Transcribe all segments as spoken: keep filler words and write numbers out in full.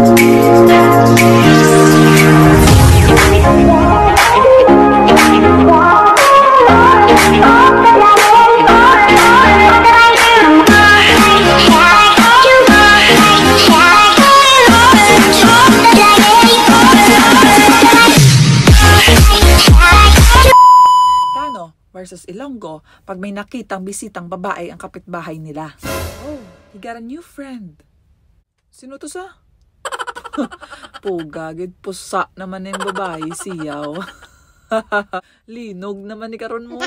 Versus Ilonggo pag may nakitang bisitang babae ang kapitbahay nila. Oh, he got a new friend. Sino to sa? Pugagid pusa naman yung babae siyaw. Linog naman ni karon mo.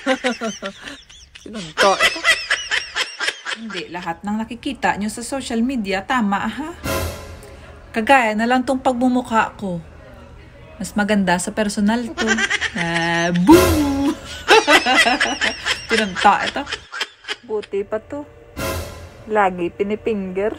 Sinunto ito. Hindi lahat ng nakikita nyo sa social media tama ha. Kagaya na lang tong pagmumukha ko. Mas maganda sa personal to. Ah, boom! Tinunta ito. Buti pa to. Lagi pinipinger.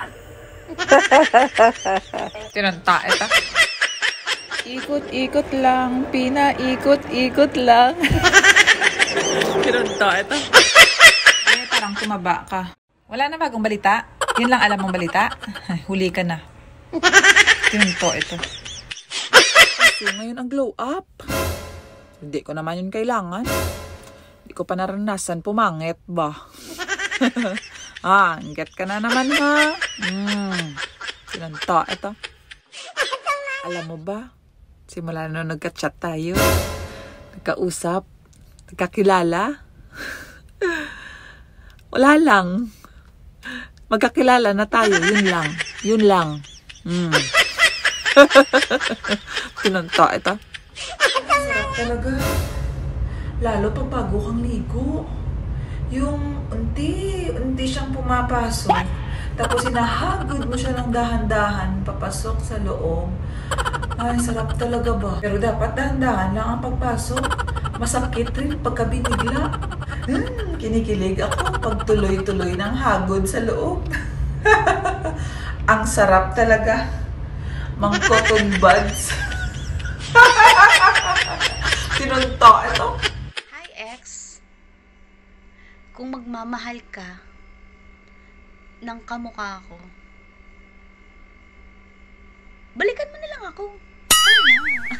Tinunta ito. Ikot-ikot lang. Pinaikot-ikot lang. Tinunta ito. Eh, parang tumaba ka. Wala na bagong balita? Yun lang alam mong balita? Huli ka na. Tinunta ito. Kasi ngayon ang glow up. Hindi ko naman yun kailangan. Hindi ko pa naranasan pumangit ba? Ah, angget ka na naman ha. Hmm. Sinunta ito. Alam mo ba? Simula na nagka-chat tayo. Nagkausap. Nagkakilala. Wala lang. Magkakilala na tayo. Yun lang. Yun lang. Hmm. Sinunta ito. Sarap talaga. Lalo pag bago kang ligo. Yung unti, unti siyang pumapasok. Tapos hinahagod mo siya ng dahan-dahan papasok sa loob. Ay, sarap talaga ba? Pero dapat dahan-dahan lang ang pagpasok. Masakit rin pagkabinigla. Hmm, kinikilig ako pag tuloy-tuloy ng hagod sa loob. Ang sarap talaga. Mang cotton buds. Tinunto ito. Hi, ex. Kung magmamahal ka ng kamukha ko, balikan mo na lang ako. Ano na?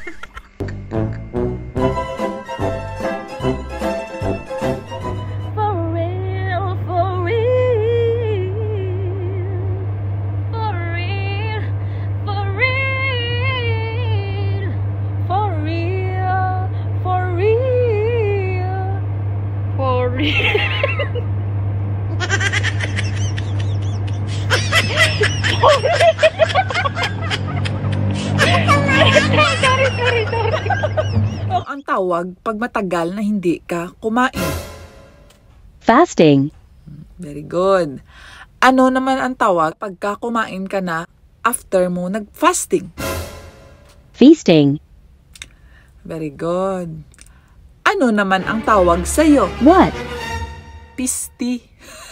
Ang tawag pag matagal na hindi ka kumain. Fasting. Very good. Ano naman ang tawag pagka kumain ka na after mo nag-fasting? Feasting. Very good. Ano naman ang tawag sa'yo? What? Pisti.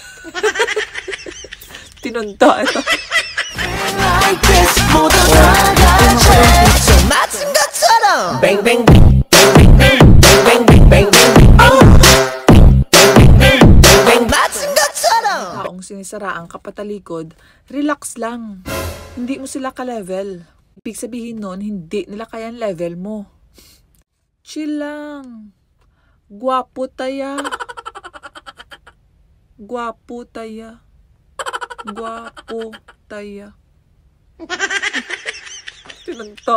Tinunto ito. Bang bang bang bang bang bang bang bang bang bang. Taong sinisara ang kapatalikod, relax lang. Hindi mo sila ka-level. Ibig sabihin nun, hindi nila kayang level mo. Chill lang. Gwapo taya. Gwapo taya. Gwapo taya. Tinunto.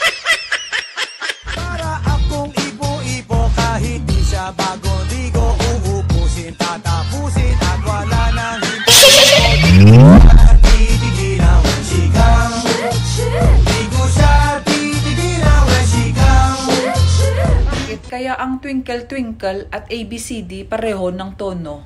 Para akong ibo-ibo kahit di siya bagong ligo, uupusin, tatapusin at wala nang hindi titigil ang washikang. Di ko siya titigil ang washikang. Bakit kaya ang Twinkle Twinkle at A B C D pareho ng tono?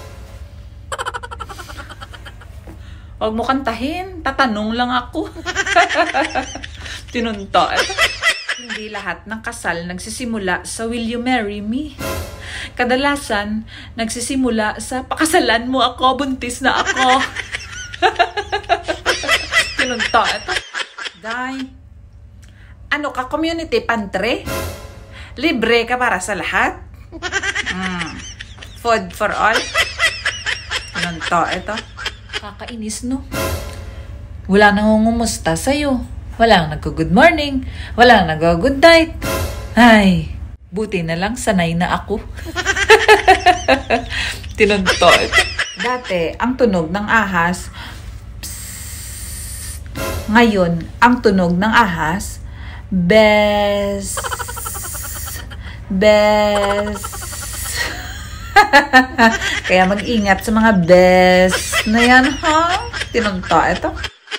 Huwag mo kantahin, tatanong lang ako. Tinunto. Hindi lahat ng kasal nagsisimula sa Will You Marry Me? Kadalasan, nagsisimula sa pakasalan mo ako, buntis na ako. Tinunto. Day, ano ka, community pantry? Libre ka para sa lahat? Mm. Food for all? Tinunto. Ito. Kakainis, no? Walang nangungumusta sa'yo. Walang nagko-good morning. Walang nag-good night. Ay, buti na lang sanay na ako. Tinuntot. Dati, ang tunog ng ahas, psst. Ngayon, ang tunog ng ahas, bes, bes. Kaya mag-ingat sa mga bes na yan, ha? Tinuntot. Ito.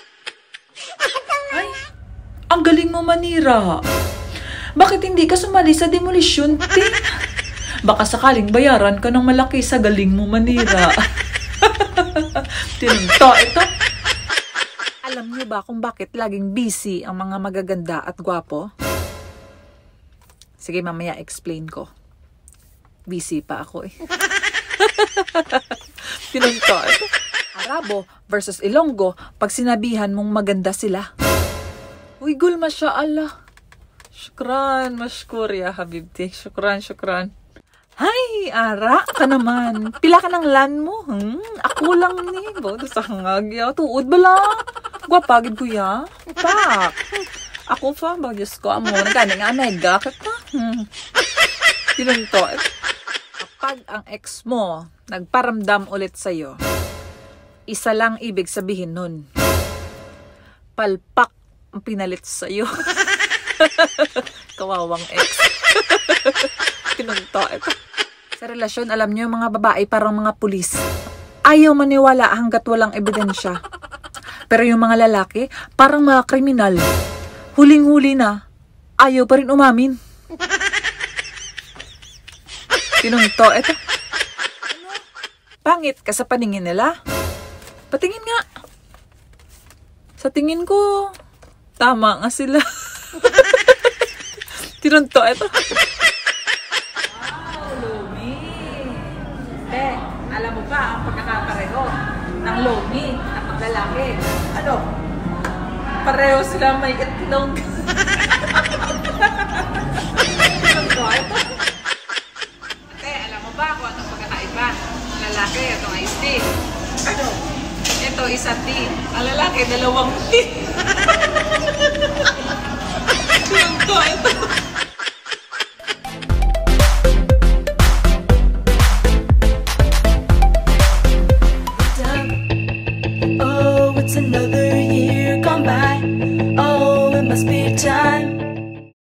Ay, ang galing mo manira. Bakit hindi ka sumali sa demolisyon, Ting? Baka sakaling bayaran ka ng malaki sa galing mo manira. Tinunto ito. Alam niyo ba kung bakit laging busy ang mga magaganda at gwapo? Sige, mamaya explain ko. Busy pa ako eh. Tinunto ito. Arabo versus Ilonggo, pag sinabihan mong maganda sila. Uy, gul, masyaallah. Shukran, mashkur ya habibti. Shukran, shukran. Hay, ara ka naman. Pila ka ng lan mo? Hmm? Ako lang ni. Bodo sa hangagya. Tuod ba lang? Gwapagid ko ya. Pak. Ako fa. Bagyos ko. Amo, nagkani nga mega. Kata. Hmm. Tinunto. Kapag ang ex mo nagparamdam ulit sa'yo, isa lang ibig sabihin nun. Palpak ang pinalit sa'yo. Kawawang ex. Tinunto ito. Sa relasyon, alam niyo, mga babae parang mga pulis. Ayaw maniwala hanggat walang ebidensya. Pero yung mga lalaki, parang mga kriminal. Huling-huli na, ayaw pa rin umamin. Tinunto ito. Ano? Pangit ka sa paningin nila? Patingin nga. Sa tingin ko, tama nga sila. Tinunto ito. Alam mo ba ang pagkakapareho ng lomi at ng lalaki? Ano? Pareho sila may itlog. Ate, alam mo ba kung anong pagkakaiba? Ang lalaki, itong iced tea. Ano? Ito, isa tea. Ang lalaki, dalawang tea. Ito, ito.